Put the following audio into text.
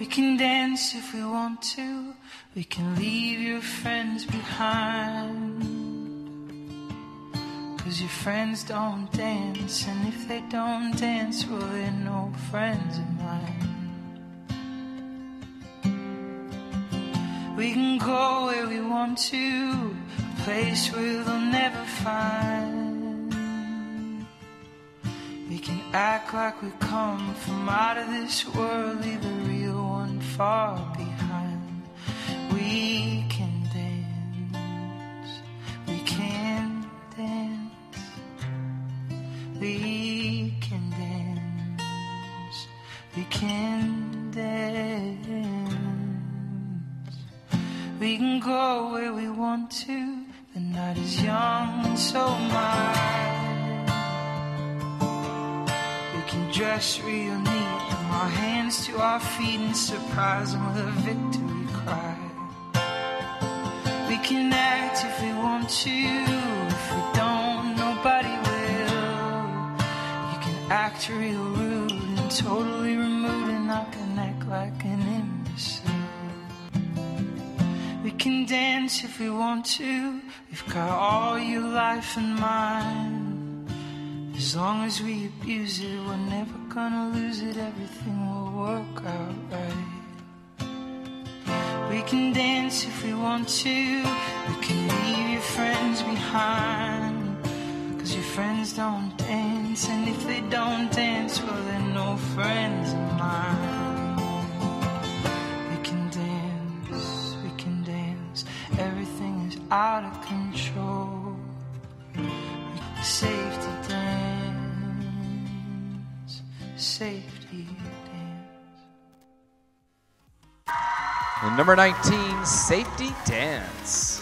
We can dance if we want to. We can leave your friends behind. 'Cause your friends don't dance, and if they don't dance, well, they're no friends of mine. We can go where we want to, a place where they'll never find. We can act like we come from out of this world, leave the real one far behind. We can dance, we can dance, we can dance, we can dance. We can go where we want to, the night is young and so mild. We can dress real neat, from our hands to our feet, and surprise them with a victory cry. We can act if we want to, if we don't, nobody will. You can act real rude and totally removed, and I can act like an imbecile. We can dance if we want to, we've got all your life and mine. As long as we abuse it, we're never gonna lose it, everything will work out right. We can dance if we want to, we can leave your friends behind. 'Cause your friends don't dance, and if they don't dance, well, they're no friends of mine. We can dance, everything is out of control. Safety dance, safety dance. And number 19, Safety Dance.